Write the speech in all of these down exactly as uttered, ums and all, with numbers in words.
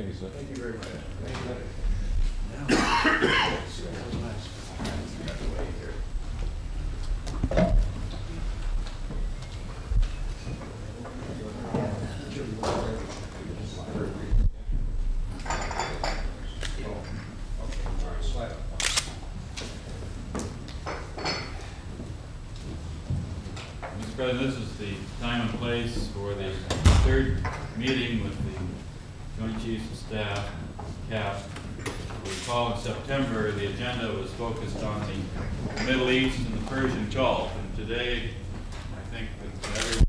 Thank you, sir. Thank you very much. Thank you. Mister President, this is the time and place for the third meeting with the Joint Chiefs of Staff, C A P. Recall in September, the agenda was focused on the Middle East and the Persian Gulf, and today, I think that everyone...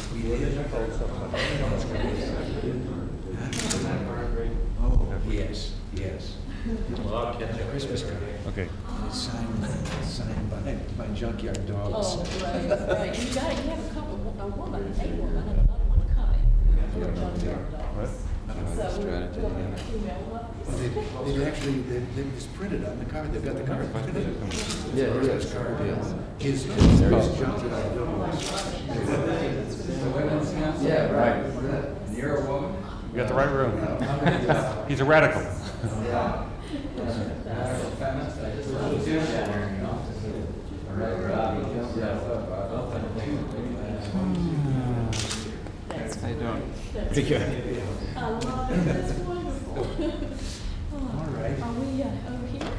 Oh, yes, yes. Well, The Christmas card. Okay. It's signed, signed by my junkyard dogs. Oh, right, right. And you got it, you have a couple, a woman, a woman, and another one coming. For junkyard dogs. So we're going to email up. Well, they, they actually, they, they just printed on the card, they've got the card printed. Yeah, The yeah. Christmas card is, his, his his junkyard dogs. Yeah, right. You're a woman? You got the right room. He's a radical. How you doing? Pretty good. I love it, that's wonderful. All right. Are we uh, over here?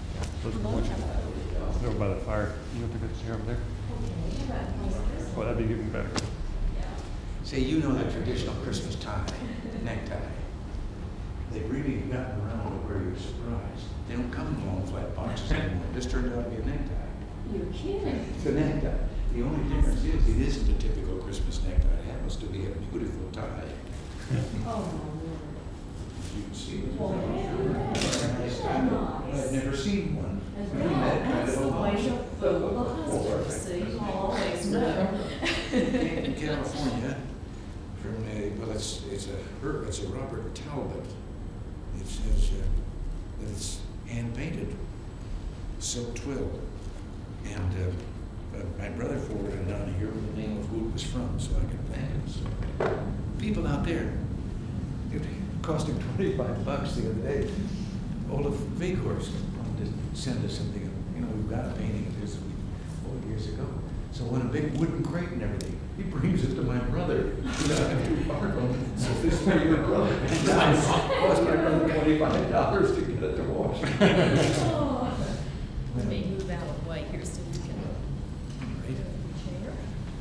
Over by the fire. You want to get the chair over there? Well, that'd be even better. Say, you know the traditional Christmas tie, necktie. They've really gotten around to where you're surprised. They don't come in long flat boxes anymore. This turned out to be a necktie. You're kidding. It's a necktie. The only difference is it isn't a typical Christmas necktie. It happens to be a beautiful tie. Oh, my Lord. You can see it. Well, nice. I've never seen one. Well, that's the way you fool the husband, see, you always know. In California, from a, well, it's, it's a, it's a Robert Talbot. It says uh, that it's hand painted, silk twill. And uh, uh, my brother forwarded it down here with the name of who it was from, so I can thank him. So, people out there, it cost him twenty-five bucks the other day. Olaf Veghorst wanted to send us something. You know, we've got a painting of his four years ago. So on a big wooden crate and everything, he brings it to my brother. He's not too far from it. So this is for your brother. Nice. Cost my brother twenty-five dollars to get it to wash. Oh. Let me move out of the way here so you can Right. chair.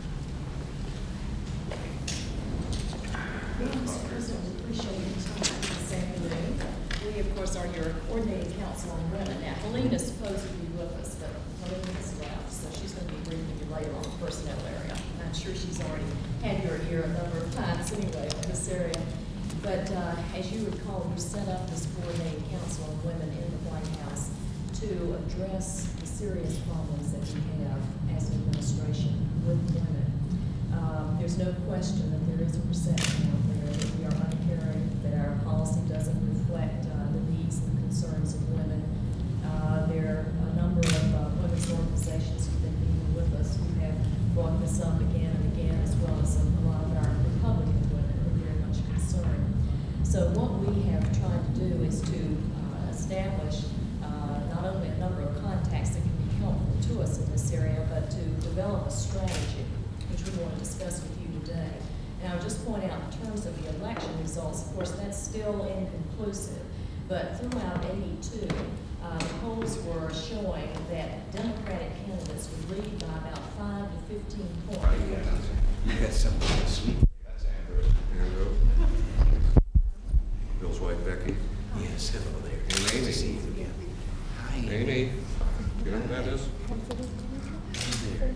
Well, Mister President, we appreciate your time this afternoon. We, of course, are your coordinating council on women. Now, Helena's supposed to be with us, but Helena has left, so she's going to be briefing you later on the personnel area. I'm sure she's already had your ear a number of times anyway on this area. But uh, as you recall, we set up this coordinating council on women in the White House to address the serious problems that we have as an administration with women. Um, there's no question that there is a perception out there that we are uncaring, that our policy doesn't reflect uh, the needs and concerns of women. Uh, there are a number of uh, women's organizations who've been meeting with us who have brought this up again and again, as well as a, a lot of our Republican women who are very much concerned. So what we have tried to do is to uh, establish uh, not only a number of contacts that can be helpful to us in this area, but to develop a strategy, which we want to discuss with you today. And I'll just point out, in terms of the election results, of course, that's still inconclusive, but throughout eighty-two, uh, the polls were showing that Democratic candidates would lead by about five to fifteen points. You got something to sleep. That's Andrew. Here we go. Bill's wife, Becky. Yes, hello there. Hey, Nice Amy. to see you again. Hi, Amy. Amy. You know who that is? Hi there.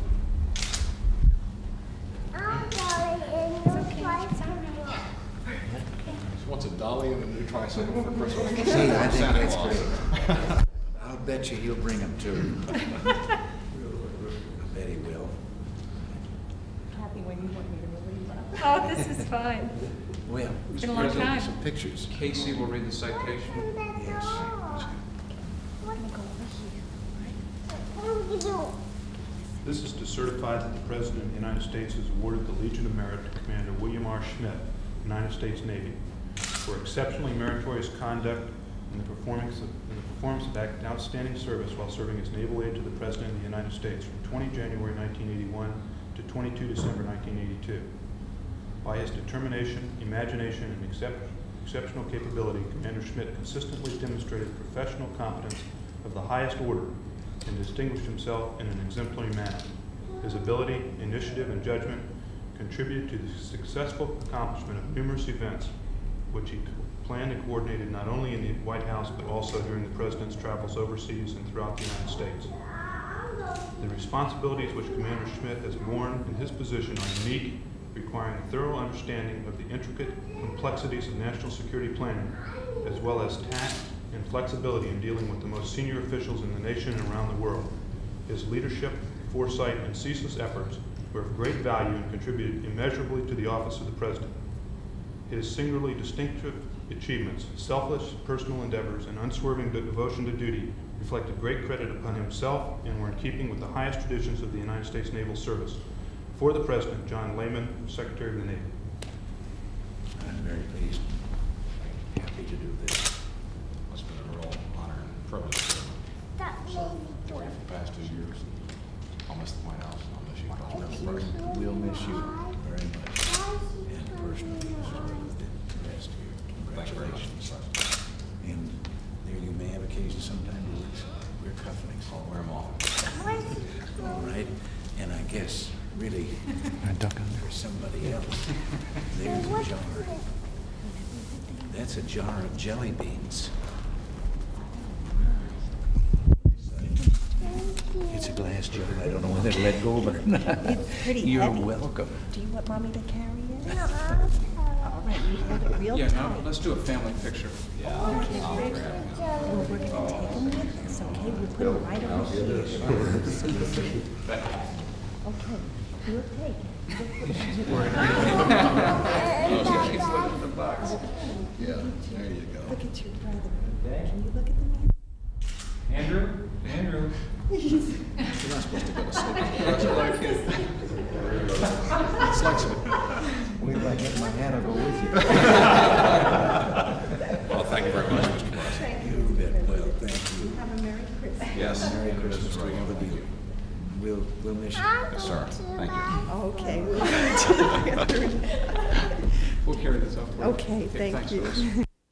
I'm Dolly in your tricycle. She wants a dolly and a new tricycle for Christmas. See, I think Santa that's Claus. great. I'll bet you he'll bring them too. I bet he will. Happy when you want me to relieve that. Oh, this is fine. Well, It's been a long time. some pictures. Casey will read the citation. Yes. This is to certify that the President of the United States has awarded the Legion of Merit to Commander William R. Schmidt, United States Navy, for exceptionally meritorious conduct in the performance of, in the performance of act- outstanding service while serving as naval aide to the President of the United States from twentieth January nineteen eighty-one to twenty-second December nineteen eighty-two. By his determination, imagination, and excep- exceptional capability, Commander Schmidt consistently demonstrated professional competence of the highest order and distinguished himself in an exemplary manner. His ability, initiative, and judgment contributed to the successful accomplishment of numerous events which he co- planned and coordinated not only in the White House but also during the President's travels overseas and throughout the United States. The responsibilities which Commander Schmidt has borne in his position are unique, requiring a thorough understanding of the intricate complexities of national security planning, as well as tact and flexibility in dealing with the most senior officials in the nation and around the world. His leadership, foresight, and ceaseless efforts were of great value and contributed immeasurably to the office of the President. His singularly distinctive achievements, selfless personal endeavors, and unswerving de- devotion to duty reflected great credit upon himself and were in keeping with the highest traditions of the United States Naval Service. For the President, John Lehman, Secretary of the Navy. I'm very pleased, happy to do this. It's been a real honor and privilege to serve for you for the past two years. I'll miss the White House, and I'll miss you. I'll miss you. We'll miss you very much, and personally, as well as the rest of you. Thanks very much. Congratulations. And there you may have occasion sometime to wear cufflinks. I'll wear them off. All right, and I guess, really, there's somebody else. There's a jar. That's a jar of jelly beans. It's a glass jar. I don't know whether to let go of it or not. It's pretty You're heavy. welcome. Do you want mommy to carry it? All right, you hold it real Yeah, tight. now, let's do a family picture. Okay. Well, we're gonna take them with us, okay? We put them right over here. So you see. Okay, you'll take it. Yeah, there you go. Look at your brother. Can you look at the man? Andrew? Andrew? You're not supposed to go to sleep. That's like it. It's like some... Wait till I get my hand, I'll go with you. Well, thank you very much, Mister President. You bet. Well, thank you. Have a Merry Christmas. Yes. Merry Christmas to all of you. We'll, we'll miss you. Yes, sir. Thank you. Okay, we'll go to the bathroom. We'll carry this up. for you. Okay, thank thanks, you. Phyllis.